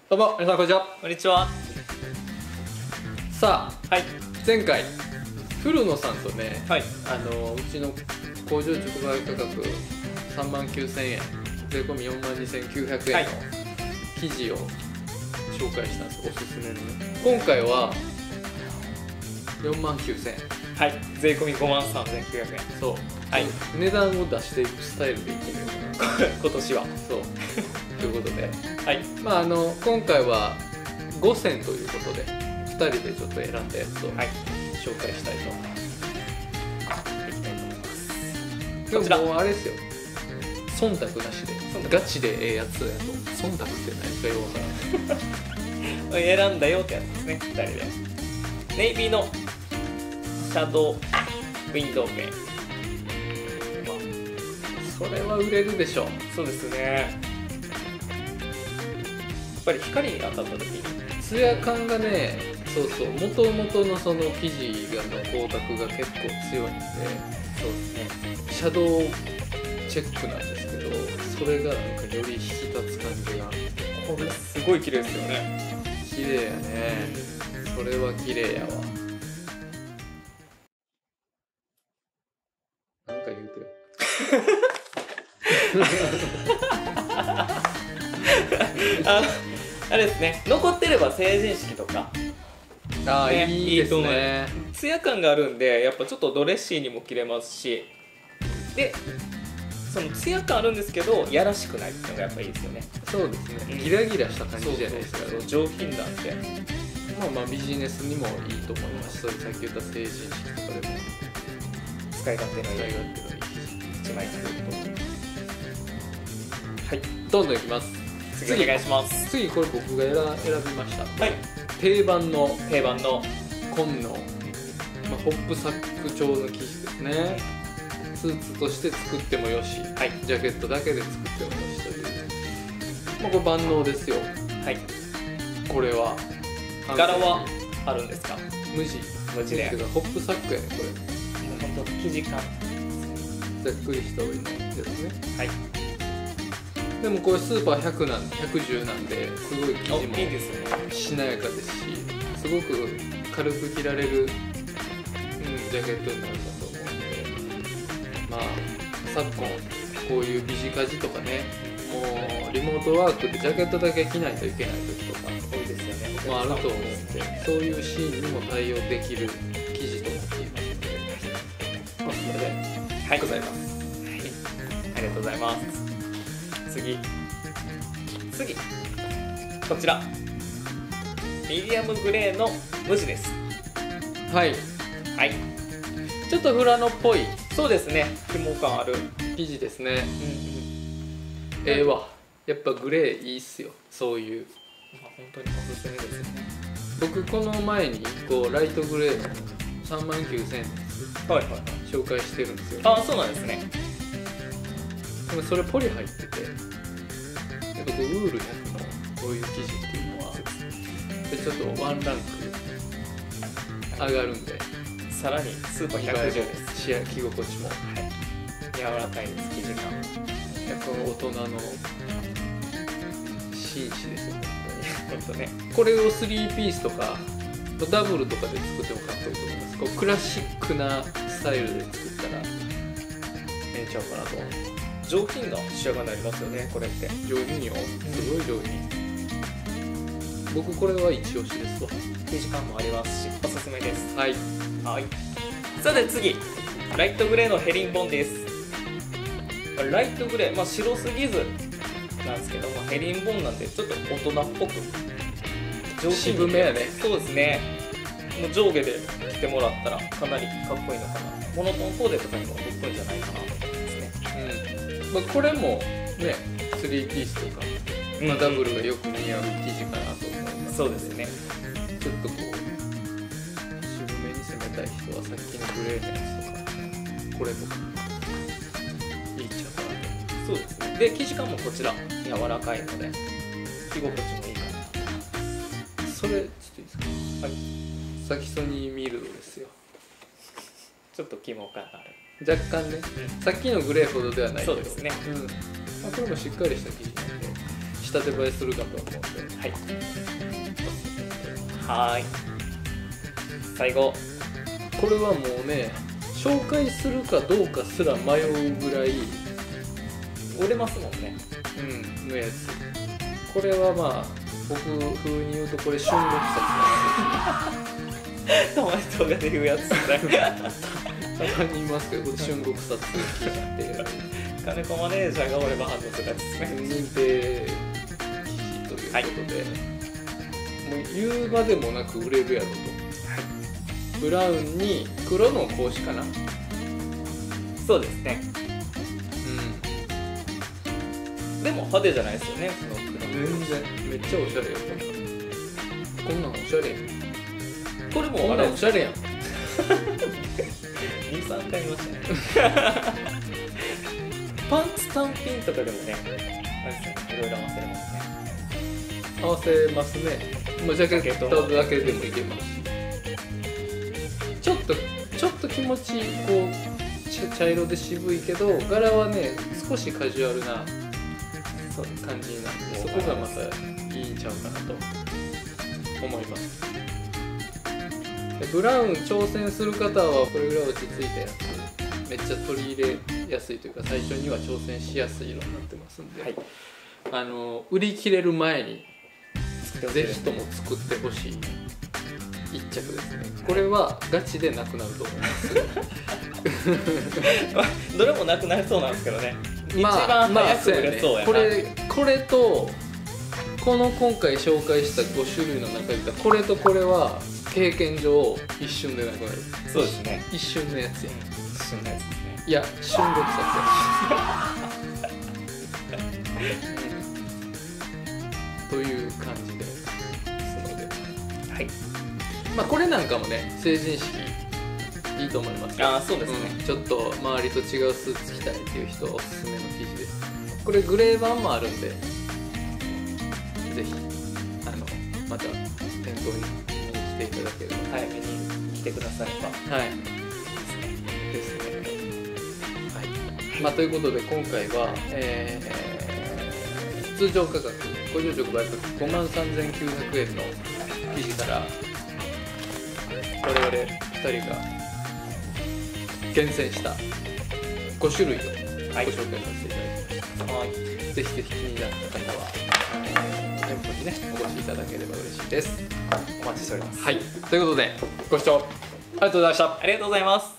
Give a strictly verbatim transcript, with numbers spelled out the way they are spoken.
どうも皆さんこんにちは。 こんにちは。 さあ、 はい前回古野さんとね、 はいあのうちの工場直売価格さんまんきゅうせんえん、税込みよんまんにせんきゅうひゃくえんの生地を紹介したんですよ、おすすめのね。今回はよんまんきゅうせんえん、 はい、税込みごまんさんぜんきゅうひゃくえん。 そう、 はい、 値段を出していくスタイルでいってみようかな今年はそうということで、 はいまああの今回はごせんということでふたりでちょっと選んだやつをはい紹介したいと思います。 いきたいと思います。 でこちらももうあれですよ、忖度なしでガチでええやつやと。忖度って何かよくわからない選んだよってやつですね。ふたりでネイビーのシャドウウィンドウペン、 それは売れるでしょう。 そうですね。やっぱり光に当たった時にツヤ感がね、そうそう、元々のその生地がの光沢が結構強いんで、 そうですね、 シャドウチェックなんですけど、それがなんかより引き立つ感じが、 これすごい綺麗ですよね。 綺麗やね。それは綺麗やわ。なんか言うてよ。 ああれですね、残ってれば成人式とかああ、 ねいいですね。 ツヤ感があるんで、やっぱちょっとドレッシーにも着れますし、でそのツヤ感あるんですけどやらしくないっていうのがやっぱいいですよね。 そうですね、 うんギラギラした感じじゃないですか。 そうそうそう、上品なんで、 まあまあビジネスにもいいと思います。それさっき言った成人式とかでも使い勝手のいい使い勝手のいい生一枚作ると。 地。はい、どんどんいきます。 次お願いします。 次これ僕が選選びました。 はい、 定番の定番の紺の、まあ、ホップサック調の生地ですね。スーツとして作ってもよし、 はい、 ジャケットだけで作ってもよしという、まあ、これ万能ですよ。 はい、 これは柄はあるんですか？ 無地無地で、 ホップサックやね。これ本当生地感、 ざっくりした織りのやつね。 はい、 でもこれスーパーひゃくなんひゃくじゅうなんで、すごい生お地もいいですね。 しなやかですし、すごく軽く着られる、うん、ジャケットになるかと思うんで、まあ昨今こういうビジカジとかね、もうリモートワークでジャケットだけ着ないといけない時とか多いですよね。 もあると思うんで、そういうシーンにも対応できる生地となっていますので、まあ、それではい、 ございます。 はい、ありがとうございます。次次こちらミディアムグレーの無地です。 はい、 はい、 ちょっとフラノっぽいそうですね、紐感ある。 生地ですね。 うんうん、 ええわ、やっぱグレーいいっすよ。そういう、 まあ、本当におすすめですよね。 僕この前にこうライトグレーのさんまんきゅうせんえんはいはいはい。 紹介してるんですよ。 ああ、そうなんですね。 でもそれポリ入ってて、やっぱこうウールひゃくのこういう生地っていうのはでちょっとワンランク上がるんで、 さらにスーパーひゃくじゅうです。 仕上着心地も、 はい、柔らかいです、生地感。 やっぱ大人の紳士ですよね。 本当ね。 これをスリーピースとかダブルとかで作ってもかっこいいと思います。こうクラシックなスタイルで作ったらええんちゃうかなと。 上品な仕上がりになりますよね、これって。 上品よ、すごい上品。僕これは一押しですわ。 生地感もありますし、おすすめです。 はい、 はい。さて次、ライトグレーのヘリンボンです。ライトグレー、まあ白すぎずなんですけども、ヘリンボンなんでちょっと大人っぽく上品に、 渋めやね。 そうですね。もう上下で着てもらったらかなりかっこいいのかな。モノトーンコーデとかにもかっこいいんじゃないかなと思いますね。 うん、まあ、これもねスリーピースとか、まあ、ダブルがよく似合う生地かなと思います。 そうですね。 ちょっとこう渋めに攻めたい人はさっきのグレーのやつとかこれとかいいっちゃうかなと。 そうですね。で生地感もこちら柔らかいので着心地もいいかな。 それちょっといいですか。 はい。 サキソニーミルドですよ。 ちょっと起毛感がある。 若干ね、うん、さっきのグレーほどではないけど、 そうですね。 うん、まあ、これもしっかりした生地なんで仕立て映えするかと思うんで、 はい。 はーい、最後これはもうね紹介するかどうかすら迷うぐらい、 売れますもんね。 うん、のやつ。これはまあ僕風に言うとこれ春国札たまに動画で言うやつね。 なんですよ。たまに言いますけど、これ春国札って金子マネージャーが俺ば反応するやつですね。 認定記事ということで、はい、もう言うまでもなく売れるやろと。ブラウンに黒の格子かな。 そうですね。 うん。 でも派手じゃないですよね。その黒全然めっちゃおしゃれよ。こんなんおしゃれやん。 これもこんなんおしゃれやん。 に、さんかい見ましたね。パンツ単品とかでもね、あれですね、いろいろ合わせれますね。 合わせますね。まあ、ジャケットだけでもいけますし。ちょっとちょっと気持ちこう茶色で渋いけど柄はね少しカジュアルな感じになって、そこがまたいいんちゃうかなと思います。ブラウン挑戦する方はこれぐらい落ち着いたやつめっちゃ取り入れやすいというか最初には挑戦しやすい色になってますんで、はい、あの売り切れる前にぜひとも作ってほしい一着ですね。これはガチでなくなると思いますどれもなくなりそうなんですけどね、 まあ、 一番早く売れそうやな、 これこれとこの今回紹介したご種類の中でこれとこれは経験上一瞬でなくなる。 そうですね、 一瞬のやつや。 一瞬のやつですね。 いや春国札やという感じですので、はい、まあこれなんかもね成人式いいと思います。 ああそうですね、 うん、ちょっと周りと違うスーツ着たいっていう人おすすめの生地です。これグレー版もあるんでぜひあのまた店頭に来ていただければ早めに来てくださればはいですね。はい、まあということで今回は、えー、通常価格ご乗直売価格ごまんさんぜんきゅうひゃくえんの生地から我々ふたりが厳選したご種類をご紹介させていただきました。はい、ぜひぜひ気になった方は店舗にねお越しいただければ嬉しいです。 お待ちしております。 はい、ということでご視聴ありがとうございました。 ありがとうございます。